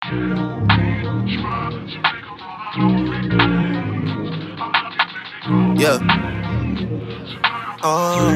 Yeah. Oh.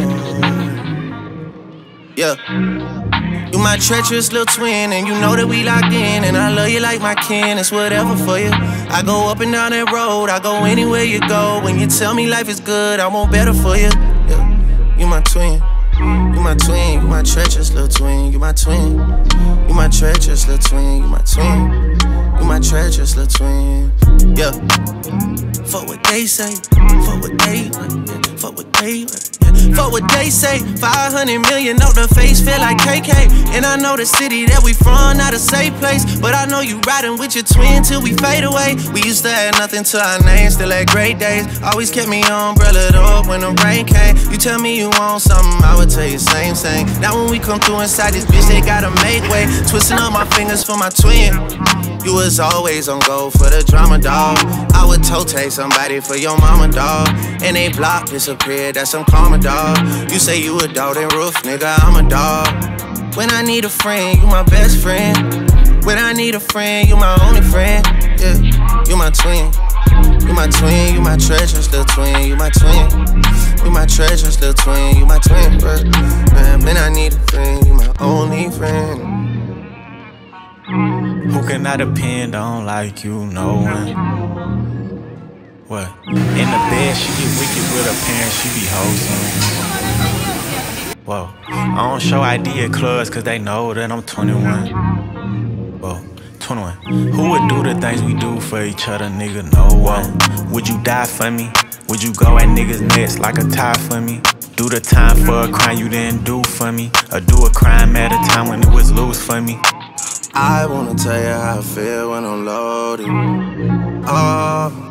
Yeah. You my treacherous little twin, and you know that we locked in, and I love you like my kin, it's whatever for you. I go up and down that road, I go anywhere you go. When you tell me life is good, I want better for you. Yeah. You my twin, you my twin, you my treacherous little twin, you my twin. You my treacherous little twin, you my twin. You my treacherous little twin. Yeah. Fuck what they say, fuck what they want, fuck what they want. Fuck what they say, 500 million on the face, feel like KK. And I know the city that we from, not a safe place. But I know you riding with your twin till we fade away. We used to have nothing to our name, still had great days. Always kept me umbrellaed up when the rain came. You tell me you want something, I would tell you same thing. Now when we come through inside this bitch, they gotta make way. Twisting up my fingers for my twin. You was always on go for the drama, dog. I would toe take somebody for your mama, dog. And they block disappeared, that's some karma, dog. You say you a dog, then roof, nigga, I'm a dog. When I need a friend, you my best friend. When I need a friend, you my only friend. Yeah, you my twin. You my twin, you my treacherous little twin. You my twin. You my treacherous little twin. You my twin, bro. Man, when I need a friend, you my only friend. Who can I depend on like you, no one? What? In the bed, she get wicked with her parents, she be wholesome. Whoa. I don't show ID at clubs cause they know that I'm 21. Whoa, 21. Who would do the things we do for each other, nigga? No one. Would you die for me? Would you go at niggas' necks like a tie for me? Do the time for a crime you didn't do for me? Or do a crime at a time when it was loose for me? I wanna tell you how I feel when I'm loaded. Oh,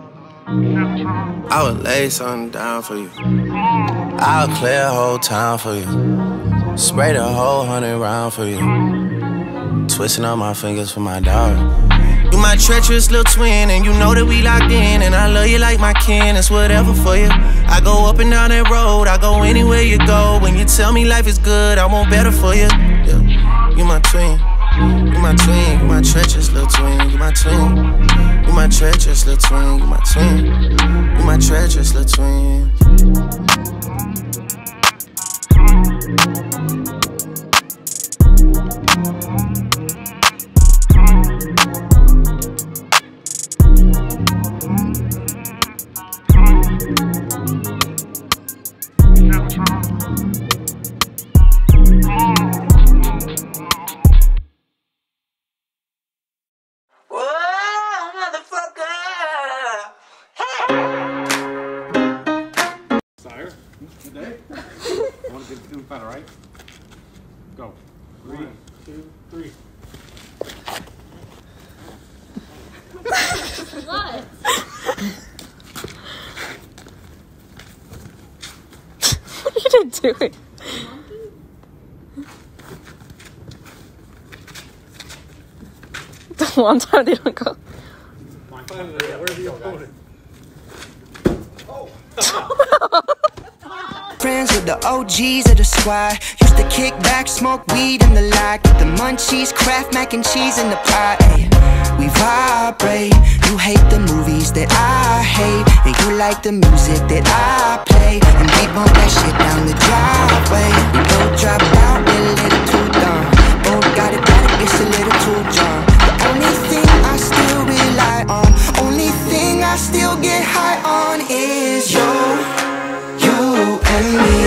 I would lay something down for you. I'll clear a whole town for you. Spray the whole 100 round for you. Twisting up my fingers for my dog. You my treacherous little twin, and you know that we locked in, and I love you like my kin, it's whatever for you. I go up and down that road, I go anywhere you go. When you tell me life is good, I want better for you. Yeah. You my twin. You my twin, you my treacherous little twin, you my twin. You my treacherous little twin, you my twin. You my treacherous little twin. Right? Go. 3, 2, 3. What? What are you doing? The one time they don't go. Where's the opponent? Oh! Friends with the OGs of the squad. Used to kick back, smoke weed in the lot. Get the munchies, Kraft mac and cheese in the pot. Ay, we vibrate. You hate the movies that I hate, and you like the music that I play. And we bump that shit down the driveway. We both drop out, get a little too dumb. Both got it, it's a little too drunk. The only thing I still rely on, only thing I still get high on is you and me.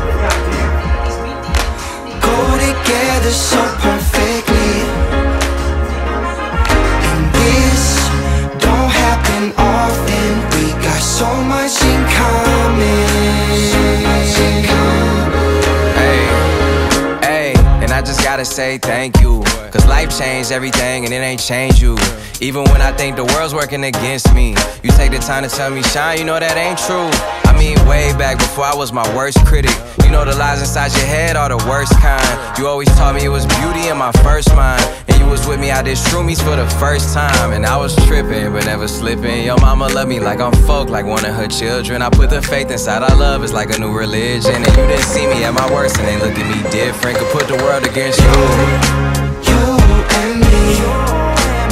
Go together so perfectly, and this don't happen often. We got so much in common. Hey, and I just gotta say thank you, cause life changed everything and it ain't changed you. Even when I think the world's working against me, you take the time to tell me, Shine, you know that ain't true. I mean, way back before I was my worst critic. You know the lies inside your head are the worst kind. You always taught me it was beauty in my first mind, and you was with me out there shroomies for the first time. And I was tripping, but never slipping. Your mama loved me like I'm folk, like one of her children. I put the faith inside our love, it's like a new religion. And you didn't see me at my worst, and they look at me different. Could put the world against you. You and me.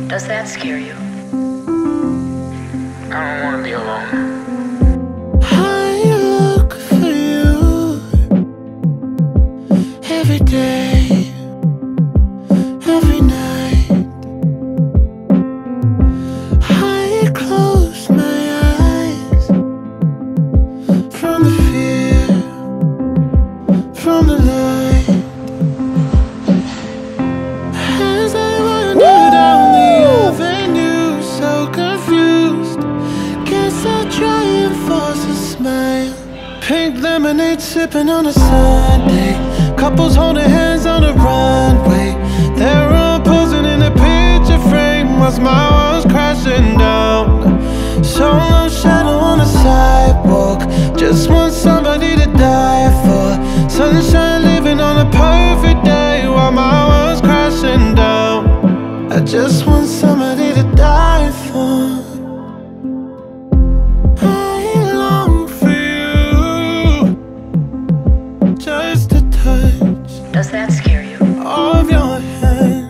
Does that scare you? I don't wanna be alone. I look for you every day, every night. I close my eyes from the fear, from the light. As I wander down the avenue, so confused, guess I'll try and force a smile. Pink lemonade sipping on a Sunday, couples holding hands on the runway. They're all posing in a picture frame whilst my world's crashing down. Solo shadow on the sidewalk, just want somebody to die for. Sunshine living on a perfect day while my world's crashing down. I just want somebody to die for. I long for you, just a touch Does that scare you? of your hand.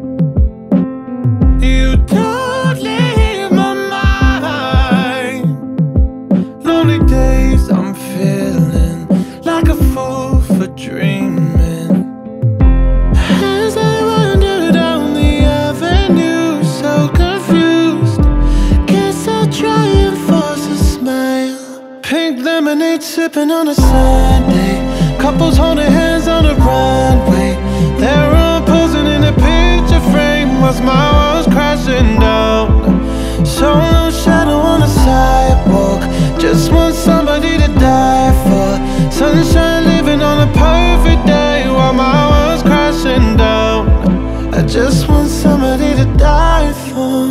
You don't leave my mind. Lonely days I'm feeling like a fool for dreaming. As I wander down the avenue, so confused, guess I'll try and force a smile. Pink lemonade sipping on a Sunday, couples holding hands on the runway. They're all posing in a picture frame whilst my world's crashing down. Solo shadow on the sidewalk, just want somebody to die for. Sunshine living on a perfect day while my world's crashing down. I just want somebody to die for.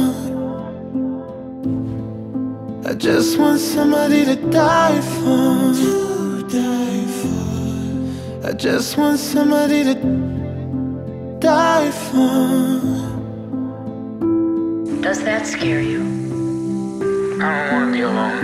I just want somebody to die for. I just want somebody to die for. Does that scare you? I don't wanna be alone.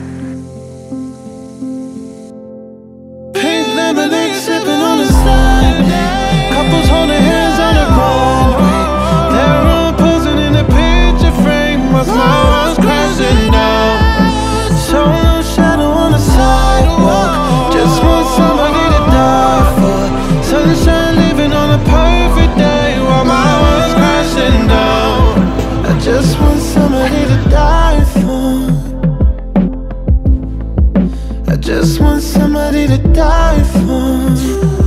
Pink lemonade sipping on the Sunday, couples holding hands on the runway. They're all posing in a picture frame whilst my world's crashing down. Solo shadow on the sidewalk, just want somebody to die for. Sunshine living on a perfect day while my world's crashing down. I just want somebody to die for. I just want somebody to die for.